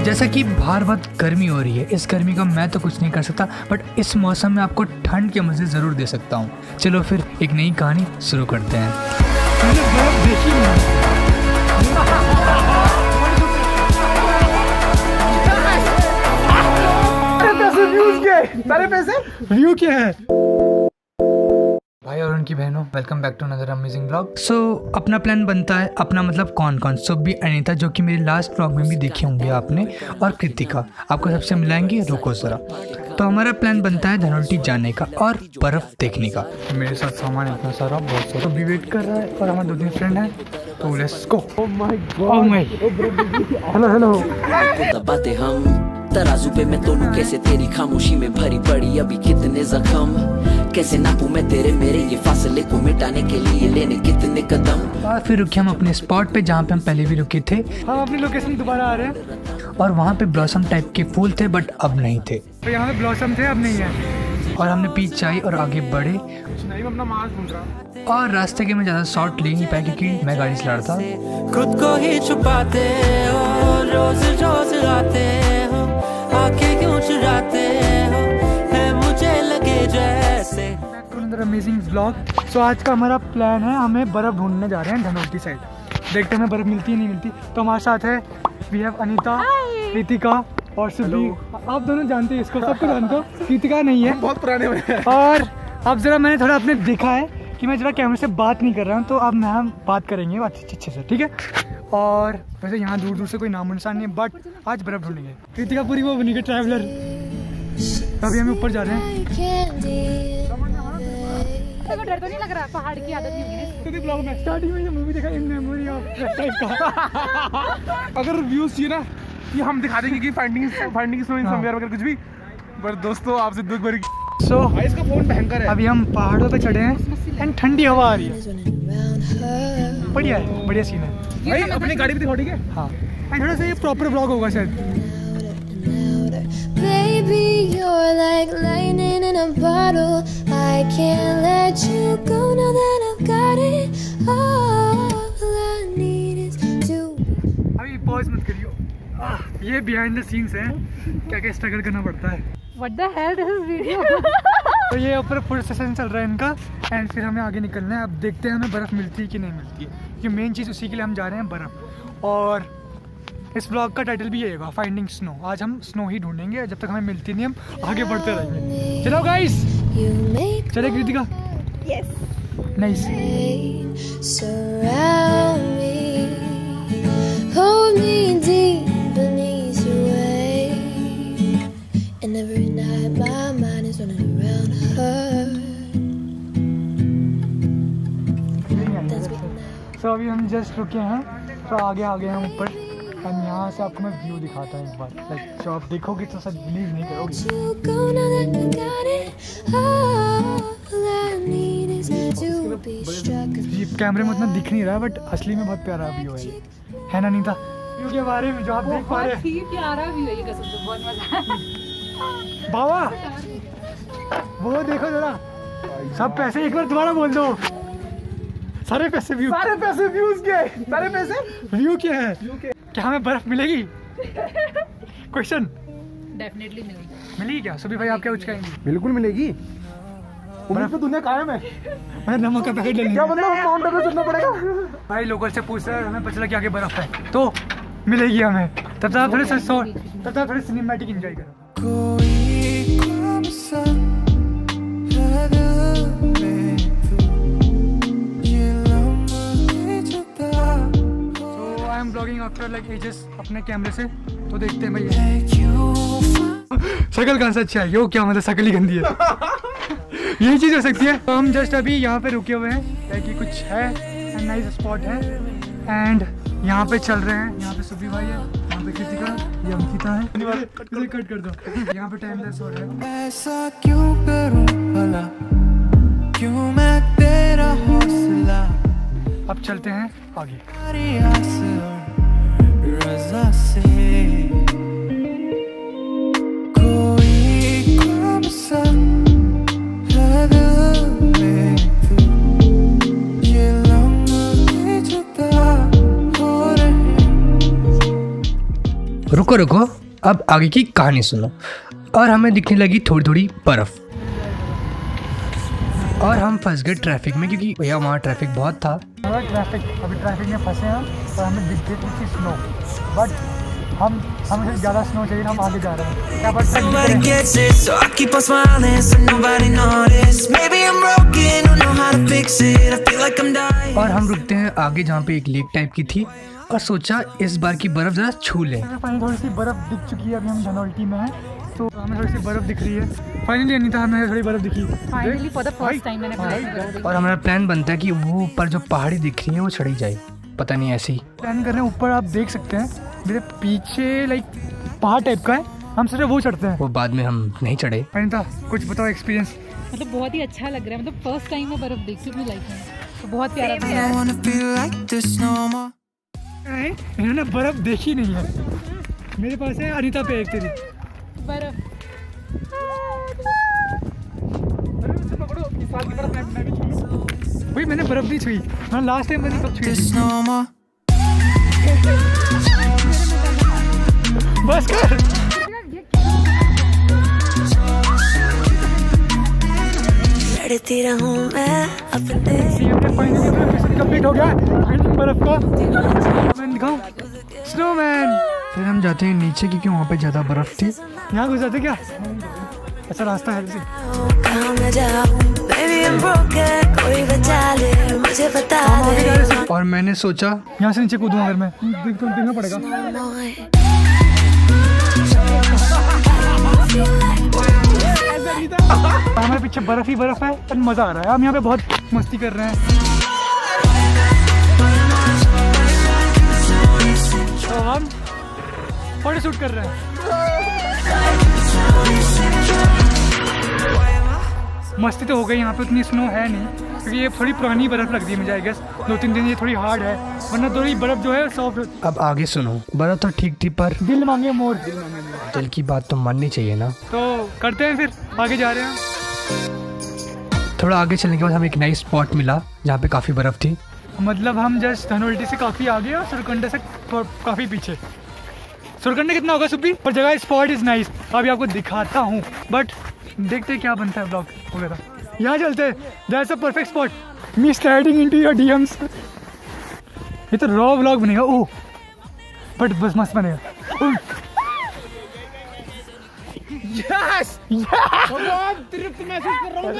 जैसा कि बाहर बहुत गर्मी हो रही है, इस गर्मी का मैं तो कुछ नहीं कर सकता, बट इस मौसम में आपको ठंड के मज़े ज़रूर दे सकता हूँ। चलो फिर एक नई कहानी शुरू करते हैं। सारे पैसे व्यू क्या है भाई और उनकी बहनों, welcome back to another amazing blog. So अपना प्लान बनता है, अपना मतलब कौन कौन, सुबी, अनीता जो कि मेरे लास्ट ब्लॉग में भी देखी होंगे आपने, और कृतिका, आपको सबसे मिलाएंगे, रुको जरा। तो हमारा प्लान बनता है धनौल्टी जाने का और बर्फ देखने का। मेरे साथ सामान इतना सारा, बहुत सारा भी वेट कर रहा है और हमारे 2-3 फ्रेंड हैं, तो let's go. Oh my god, hello hello. बातें हम तराजू पे मैं तोलूं कैसे, तेरी खामोशी में भरी पड़ी अभी कितने जख्म, कैसे नापूं मैं तेरे मेरे ये फासले को मिटाने के लिए लेने कितने कदम। और फिर रुके हम अपने स्पॉट पे जहाँ पे हम पहले भी रुके थे। हम अपनी लोकेशन दोबारा आ रहे हैं और वहाँ पे ब्लॉसम टाइप के फूल थे, बट अब नहीं थे। तो यहाँ पे ब्लॉसम थे, अब नहीं है। और हमने पीछे चाई और आगे बढ़े, नहीं मैं अपना मास्क ढूंढ रहा। और रास्ते के मैं ज़्यादा शॉट ले नहीं पाया क्योंकि मैं गाड़ी चला रहा था। खुद को ही छुपाते हो, रोज रोज आते हो, आंखें क्यों चुराते हो, है मुझे लगे जैसे। Amazing vlog. सो आज का हमारा प्लान है, हमें बर्फ़ ढूंढने जा रहे हैं धनौल्टी साइड। देखते हैं हमें बर्फ़ मिलती है नहीं मिलती। तो हमारे साथ है वी हैव अनीता, कृतिका और सुबी। आप दोनों जानते हैं इसको, सबको जानते हो। कृतिका नहीं है, बहुत पुराने में। और अब ज़रा मैंने थोड़ा अपने देखा है कि मैं ज़रा कैमरे से बात नहीं कर रहा हूँ, तो अब मैं हम बात करेंगे अच्छे से, ठीक है। और वैसे यहाँ दूर दूर से कोई नामो निशान नहीं है, बट आज बर्फ़ ढूंढेंगे। कृतिका पूरी वो बनी के ट्रैवलर। अभी हम ऊपर जा रहे हैं। डर तो नहीं लग रहा? पहाड़ की आदत नहीं होगी तो ब्लॉग में स्टार्टिंग में मूवी देखा इन मेमोरी ऑफ टाइप का। अगर व्यूज चाहिए ना कि हम दिखा देंगे कि फाइंडिंग स्नो इन समवेयर वगैरह कुछ भी, पर दोस्तों आपसे दुख भरी। सो इसका फोन भयंकर है। अभी हम पहाड़ों पे चढ़े हैं एंड ठंडी हवा आ रही है, बढ़िया है, बढ़िया सीन है भाई। अपनी गाड़ी भी दिखाओ, ठीक है। हाँ, एंड थोड़ा सा ये प्रॉपर ब्लॉग होगा शायद। Baby, you're like lightning in a bottle. I can't let you go now that I've got it. All I need is to. अभी पॉज मत करियो, ये बिहाइंड द सीन्स है, क्या क्या स्ट्रगल करना पड़ता है। What the hell this is video? तो ये ऊपर फुल सेशन चल रहा है इनका, एंड फिर हमें आगे निकलना है। अब देखते हैं हमें बर्फ़ मिलती है कि नहीं मिलती है, क्योंकि मेन चीज़ उसी के लिए हम जा रहे हैं, बर्फ़। और इस ब्लॉग का टाइटल भी यही होगा, फाइंडिंग स्नो। आज हम स्नो ही ढूंढेंगे, जब तक हमें मिलती नहीं हम आगे बढ़ते रहेंगे। चलो गाइस, चले Kritika. Yes. Nice. surround me, hold me deep beneath your weight, and every night my mind is running around her. तो अभी हम जस्ट रुके हैं, तो आगे आ गए हैं ऊपर। और यहाँ से आपको मैं व्यू दिखाता हूँ एक बार, लाइक जो आप देखोगे तो सच बिलीव नहीं करोगे। ये कैमरे में उतना दिख नहीं रहा, बट असली में बहुत प्यारा व्यू है ना नीता? व्यू के बारे में जो आप देख पा रहे हैं, प्यारा व्यू है ये, कसम से बहुत मजा है। बाबा वो देखो जरा, सब पैसे एक बार दोबारा बोल दो। सारे पैसे व्यू, सारे पैसे व्यूज के, सारे पैसे व्यू के हैं। क्या हमें बर्फ मिलेगी? क्वेश्चन। डेफिनेटली मिलेगी। मिलेगी क्या? सुबी भाई आप क्या कुछ कहेंगे? बिल्कुल मिलेगी, बर्फ तो दुनिया कायम है। मैं नमक का पैकेट ले लेंगे। क्या मतलब माउंट एवरेस्ट चढ़ना पड़ेगा? भाई लोकल से पूछ रहे हैं, हमें पता चला कि आगे बर्फ है, तो मिलेगी हमें। तब तक थोड़े सिनेमैटिक एंजॉय करो। ब्लॉगिंग आफ्टर लाइक एजेस अपने कैमरे से, तो देखते हैं भाई शक्ल कहाँ से अच्छा है। यो क्या मतलब, शक्ल ही गंदी है। यही चीज़ हो सकती है। तो हम जस्ट अभी यहाँ पे रुके हुए हैं, कि कुछ है, नाइस स्पॉट है, एंड यहाँ पे चल रहे हैं। यहाँ पे सुबी भाई है, यहाँ पे कृतिका, ये अंकिता है। कट कर दो। यहाँ पे टाइम लेस हो रहा है। ऐसा क्यों करूं भला, क्यों मैं तेरा हौसला। अब चलते हैं आगे। रज़ा से कोई कौन सा में तू, ये लम्हे जुदा हो रहे। रुको रुको, अब आगे की कहानी सुनो। और हमें दिखने लगी थोड़ी थोड़ी बर्फ और हम फंस गए ट्रैफिक में, क्योंकि भैया वहाँ ट्रैफिक बहुत था। अभी ट्रैफिक में फंसे हैं और हमें दिख गई थी स्नो, बट हमें ज़्यादा स्नो चाहिए, हम आगे जा रहे हैं। क्या और हम रुकते हैं आगे जहाँ पे एक लेक टाइप की थी और सोचा इस बार की बर्फ जरा छू लें। थोड़ी सी बर्फ दिख चुकी है, अभी हम धनौल्टी में हैं तो हमें थोड़ी सी बर्फ दिख रही है। फाइनली अनीता हमें थोड़ी बर्फ दिखी, finally for the first time मैंने और हमारा प्लान बनता है कि वो ऊपर जो पहाड़ी दिख रही है वो चढ़ी जाए, पता नहीं ऐसे ही प्लान कर रहे हैं। ऊपर आप देख सकते हैं मेरे पीछे लाइक पहाड़ टाइप का है, हम सोचे वो चढ़ते हैं, वो बाद में हम नहीं चढ़े। अनीता कुछ बताओ एक्सपीरियंस। मतलब बहुत ही अच्छा लग रहा है, मतलब फर्स्ट टाइम मैं बर्फ देखी अपनी लाइफ में, तो बहुत प्यारा था। इन्होंने बर्फ देखी नहीं है, मेरे पास है अनीता पे एक तेरी बर्फ। भाई मैंने बर्फ नहीं छुई, हाँ लास्ट टाइम मैंने कब छुई? बस कर। लड़ती रहूं मैं अपने। कंप्लीट हो गया बर्फ का। मैं दिखाऊं स्नोमैन। फिर हम जाते हैं नीचे क्योंकि वहाँ पे ज़्यादा बर्फ थी। यहाँ घुस जाते क्या? अच्छा रास्ता है से। और मैंने सोचा यहाँ से नीचे कूदूं अगर मैं, देखना पड़ेगा। हमारे पीछे बर्फ ही बर्फ है और मजा आ रहा है, हम यहाँ पे बहुत मस्ती कर रहे हैं। तो हम फोटो शूट कर रहे हैं। मस्ती तो हो गई, यहाँ पे उतनी स्नो है नहीं क्योंकि ये थोड़ी पुरानी बर्फ लगती है मुझे, आई गेस 2-3 दिन ये थोड़ी हार्ड है, वरना थोड़ी बर्फ जो है सॉफ्ट। अब आगे सुनो, बर्फ तो ठीक थी पर दिल मांगे मोर। दिल की बात तो माननी चाहिए ना। तो करते हैं फिर आगे जा रहे हैं। थोड़ा आगे चलने के बाद हमें एक नई स्पॉट मिला जहाँ पे काफ़ी बर्फ थी। मतलब हम जस्ट धनौल्टी से काफ़ी आगे और सुरकंडा से काफ़ी पीछे। सुरकंडा कितना होगा सुब्बी, पर जगह स्पॉट इज़ नाइस, अभी आपको दिखाता हूँ, बट देखते क्या बनता है ब्लॉग वगैरह। यहाँ चलते हैं, that's a perfect spot. Me sliding into your DMs. ये तो रॉ व्लॉग बनेगा, ओह बट बस मस्त बनेगा। यस बहुत तृप्त महसूस कर रहा हूँ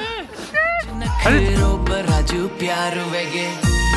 मैं।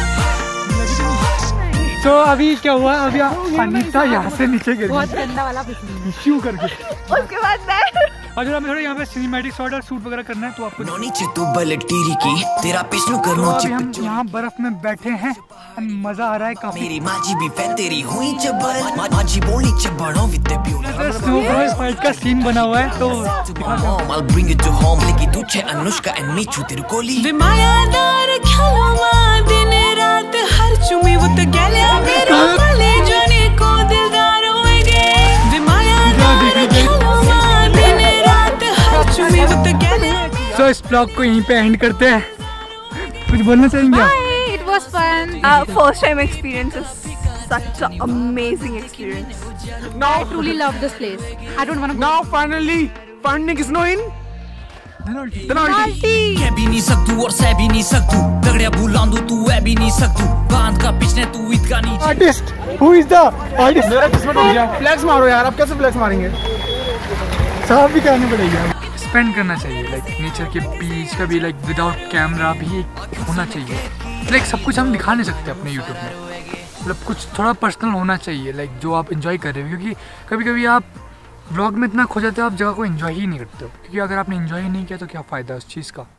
तो अभी क्या हुआ, अभी अनीता यहाँ से नीचे गिर बहुत गंदा वाला इश्यू करके, उसके बाद मैं अगर हमें थोड़ा यहाँ पे सिनेमैटिक शॉट और शूट वगैरह करना है तो आपको तेरा पिछलू कर तो अभी हम यहाँ बर्फ में बैठे हैं, मजा आ रहा है काफी। मेरी माजी भी फैन तेरी हुई चबड़ माजी बोली चबड़ों विद स्नोफॉल फाइट का सीन बना हुआ है तो I'll bring it to home लेकी तुझे अनुष्का एंड मी छू तेरे कोली वे मायादार ख्यालों में दिन रात हर चुमी वो तो गले मेरा भले जाने को दिलदार होएगे वे मायादार ख्यालों में दिन रात हर चुमी वो तो गले। तो इस ब्लॉग को यहीं पे एंड करते हैं, कुछ बोलना चाहेंगे? It was fun. first time experience is such an amazing experience. I truly love this place. I don't want to go. Now finally finding snow in Dhanaulti. कह भी नहीं सकतू और सह भी नहीं सकतू दगड़िया बुलांदू तू है भी नहीं सकतू बांध का पिछने तू इतका नहीं Artist, who is the artist? मेरा किस्मत हो गया। फ्लैक्स मारो यार, आप कैसे फ्लैक्स मारेंगे? साफ भी करनी पड़ेगी। स्पेंड करना चाहिए लाइक नेचर के बीच का भी, लाइक विदाउट कैमरा भी होना चाहिए। लाइक सब कुछ हम दिखा नहीं सकते अपने यूट्यूब में, मतलब कुछ थोड़ा पर्सनल होना चाहिए, लाइक जो आप एंजॉय कर रहे हो, क्योंकि कभी कभी आप व्लॉग में इतना खो जाते हो आप जगह को एंजॉय ही नहीं करते हो, क्योंकि अगर आपने एंजॉय ही नहीं किया तो क्या फ़ायदा उस चीज़ का।